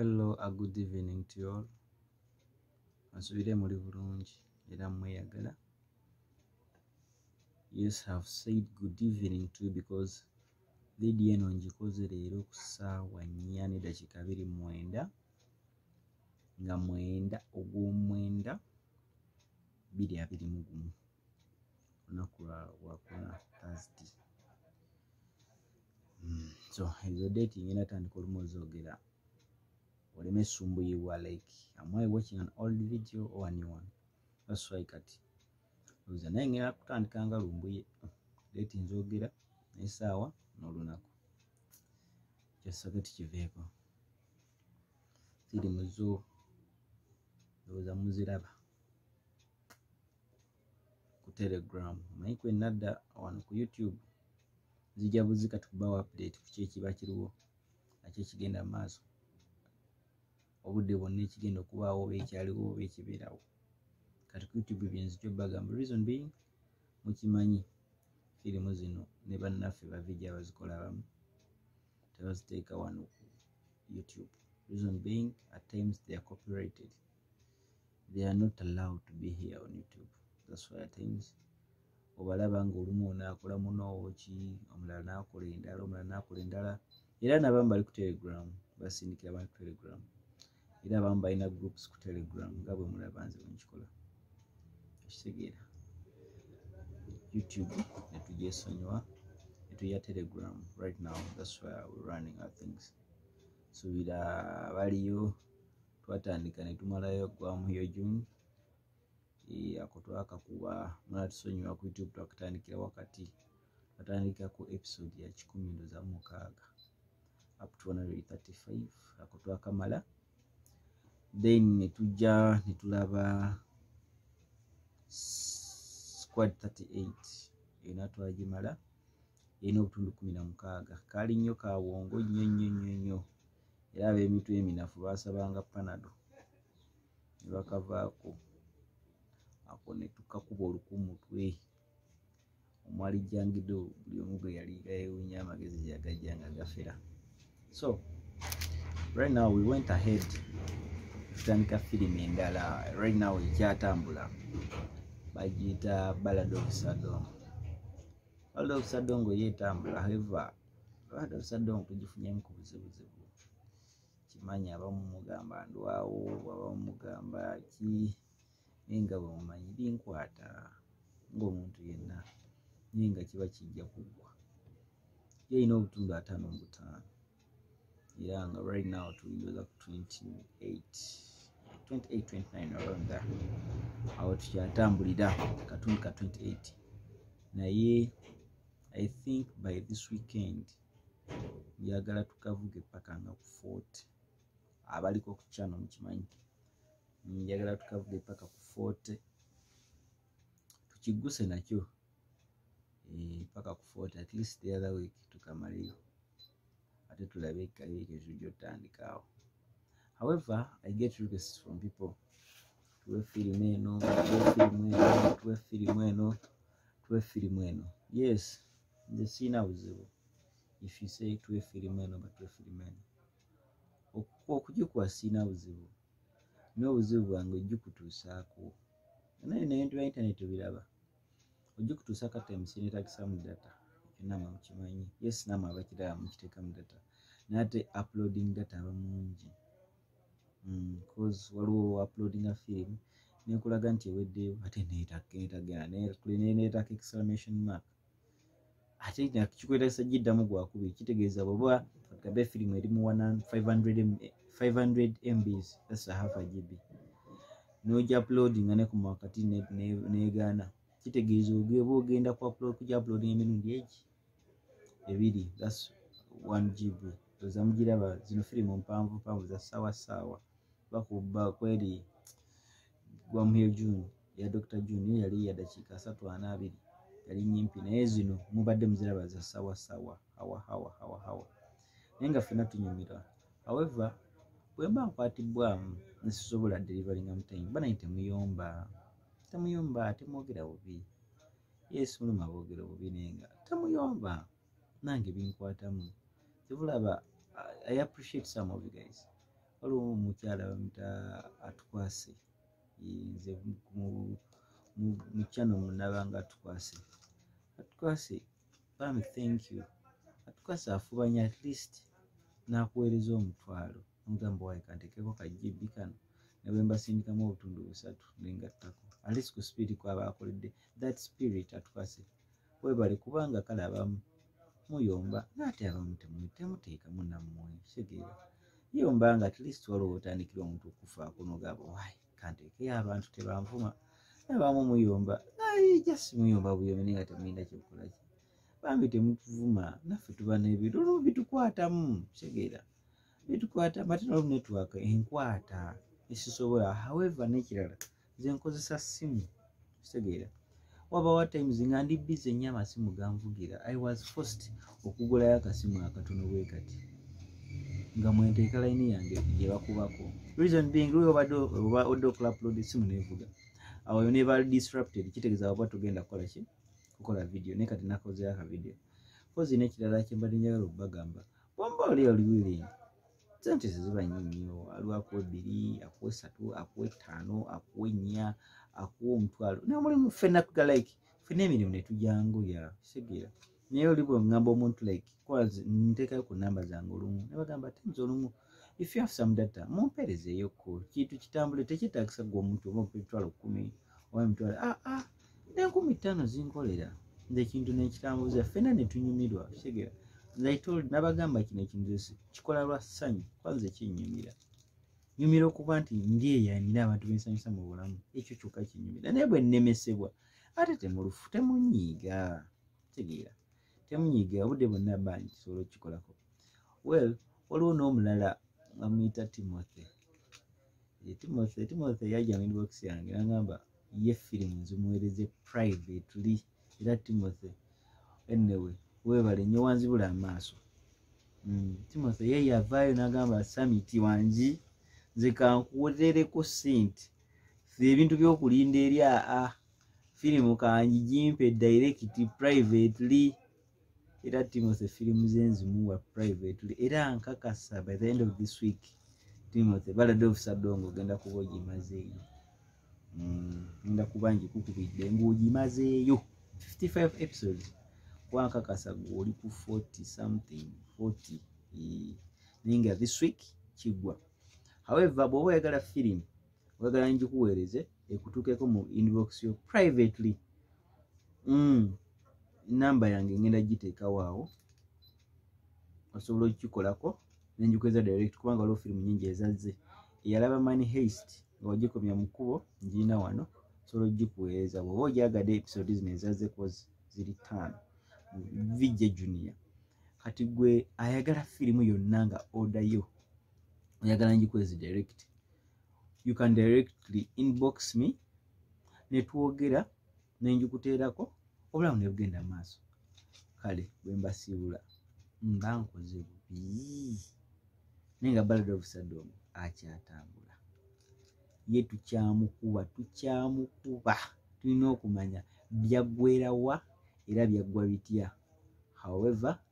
Hello, a good evening to you all. Ansubire muli bulungi era mweyagala. Yes, I've said good evening to you because video eno ngikoze leero ku ssaawa 4:29 nga 9 Ogwomwenda 2021 olunaku lwakuna Thursday. So ezo date ngenda tandika olumu ozoogera oleme sumbuyibwa like am I watching an old video or a new one? That's why kati oza naye ngenda kutandika nga lumbuye date nzoogera n'essaawa n'olunaku kyosooke tukiveeko. Firimu zo ndowooza muziraba ku Telegram. Omanyi kwe nadda wano ku YouTube zijja buzika tukubawo update ku ki ekiba kiriwo nakyo ekigenda mu maaso obudde bwonna ekigenda okubaawo oba ekyaliwo oba ekibeerawo. Kati ku YouTube byenzijja obbagamba reason being mukimanyi firimu zino ne bannaffe bavijja bazikola abamu tebaziteeka wano ku YouTube. Reason being at times they are copyrighted. They are not allowed to be here on YouTube. That's why at times obalaba nga olumu onaakola munoowo ki omulala n'akola endala omulala n'akola endala era n'abamu bali ku Telegram basindikira bali ku Telegram era abamu balina groups ku Telegram nga bwe mulaba nze bwe nkikola ekitegeera. YouTube netugyesonyiwa netuya Telegram right now. That's where we're running our things. Suubira baliyo twatandika ne tumalayo Gwamulyo June. Ako twakakuba mwana tusonyiwa ku YouTube twakatandikira wakati twatandika ku episode ya 116 up to 135 ako twakamala. Then netujja netulaba squad 38 ena twagimala ena obutundu 16 kali nnyo kawongo nnyo era ab'emitwe eminafu baasabanga Panado ne bakavaako. Ako ne tukakuba olukumutwe omwali jangido buli omu gwe yali yeewuunya amagezi gyagajja nga gafera. So right now we went ahead tutandika firimu endala right now ekyatambula bagiyita Ballad of Sodom. Ballad of Sodom yeetambula. However Ballad of Sodom tugifunyemu ku buzibuzibu kimanyi abamu mugamba ndwawo abamu mugamba ki nga bwe mumanyi binkwata ng'omuntu yenna naye nga kiba kijja kuggwa. Yeyina obutundu 55 era nga right now tulindooza ku 28-29 around there. Awo tukyatambulira katundu ka 28 naye I think by this weekend njagala tukavuge paka nga ku 40 abaliko ku channel mukimanyi njagala tukavuge paka ku 40 tukiguse nakyo paka ku 40 at least the other week tukamaleyo ate tulabe kali ekijjo tandikaawo. However I get requests from people tuwe firimu eno tuwe firimu eno. Yes, nze siina buzibu if you say tuwe firimu eno tuwe firimu eno okugikuwa siina buzibu n'obuzibu bwange ojjikutuusaako naye nebintu bya internet biraba ojjikutuusa kati sinetagisa mu data ekyo namwe mukimanyi. Yes, namwe abakiraba mukiteeka mu data naye ate uploading data aba mungi because waliwo uploadinga film nekulaga nti eweddeyo ate neetaka exclamation mark ate kikwetagisa giddamu gwakubiri kitegeeza bwoba gabe firimu eri mu 500 MBs that's a half a GB n'ojja uploadinga ne ku wakati neegaana kitegeeza oba ogenda kujja uploadinga emirundi egi ebiri that's 1 GB. Oza mugiraba zino firimu mpanvu za ssaawa bakuba kweri Gwamulyo June ya Dr. June yali ya dakiika 3:40 yali nyimpi naye zino mubadde muziraba za ssaawa hawa naye nga ffenna tunyumira. However bwe mba nkwatibwamu nesisobola delivery on time bana temuyomba temwogera bubi. Yes, muluma boogera bubi naye nga temuyomba nange binkwatamu. Tebulaba I appreciate some of you guys waliwo omukyala bamuyita Atukwase, nze mu channel munabanga Atukwase bami thank you. Atukwase afubanya at least nakuweereza omutwalo omugamba wayi kantekeko kajjibbi kano ne bwe mbasindikamu obutundu 3 nengattako at least ku spirit kwaba akoledde that spirit. Atukwase webale kubanga kale abamu muyomba naate abamu temuteekamu nammwe kitegeera yombanga at least waliwo otandikira omuntu okufaako nogamba wayi kanteekeyo abantu tebanvuma abamu muyomba just muyomba buyomi naye nga temulina kyokukola ki bambi temutuvuma naffe tuba n'ebirulu bitukwatamu kitegeera bitukwata ate nolwo network enkwata esisobola. However n'ekirala nze nkozesa ssimu kitegeera wabawa times nga ndi busy nnyo amasimu ganvugira. I was forced okugulayo akasimu akatono bwe kati nga mwenteeka layini yange gye bakubako. Reason being oba odde upload essimu nevuga awo neba disrupted kitegeeza waba tugenda kukola ki kukola video ne kati nakoze aka video kozi n'ekirala kyembadde njagala okubagamba bomba oli willing sente ziba nnyo aliwo akuwa 2 akuwa 3 akuwa 5 akuwa 4 akuwa omutwalo namulimu ffenna tuga like ffenna emirimu netujyanguya kitegeera naye oli bwe ngamba omuntu like kwazi nteekayo ku namba zange olumu ne bagamba times olumu if you have some data mumpeerezeeyo ko kintu kitambule tekyetaagisa gwa omuntu oba emitwalo 10 oba emitwalo ne 15 zinkolera nze kintu nekitambuza ffenna netunyumirwa kitegeera. Nabagamba kino ekintu kikola lwa ssanyu kwanze kinyumira nyumira okuba nti ndi eyanira abantu bensanyusa mu bulamu ekyo kyokka kinyumira naye bwe nnemesebwa ate temulufu temunyiiga kitegeera temunyiiga obudde bwonna bangi kisobola okukikolako. Well waliwo n'omulala amuyita Timothy yajja mu inbox yange nagamba ye firimu nzimuweereze privately era Timothy anyway webale nnyo wanzibula amaaso. Timothy ye yavaayo n'agamba summit wangi nze kankuwolereko sente ebintu by'okulinda eri firimu kangi gimpe direct privately era Timothy firimu ze nzimuwa privately era nkakasa by the end of this week Timothy Ballad of Sadongo genda kuba ogimazeeyo ngenda kuba ngikukubidde ng'ogimazeeyo 55 episodes wankakasa gwoli ku 40 something 40 ninga this week kigwa. However bw'oba oyagala firimu oyagala njikuweereze ekutuukeko mu inbox yo privately namba yange ngenda giteekawo awo osobola okukikolako nenjikuweereza direct kubanga waliwo firimu nyingi ezazze eyalaba Money Heist nga wagikomya mu kkubo ngiina wano osobola okugikuweereza bw'oba ogyagadde episode zino ezazze kozi ziri 5 Vijja Junior kati gwe ayagala firimu yonna nga order yo oyagala njikuweereze direct you can directly inbox me netwogera nenjikuteerako obulamu ne bugenda maaso. Kale bwe mbasiibula mba nkoze bubi naye nga Ballad of Sadongo akyatambula ye tukyamukuba tulina okumanya byaggwera wa era byaggwa bitya. However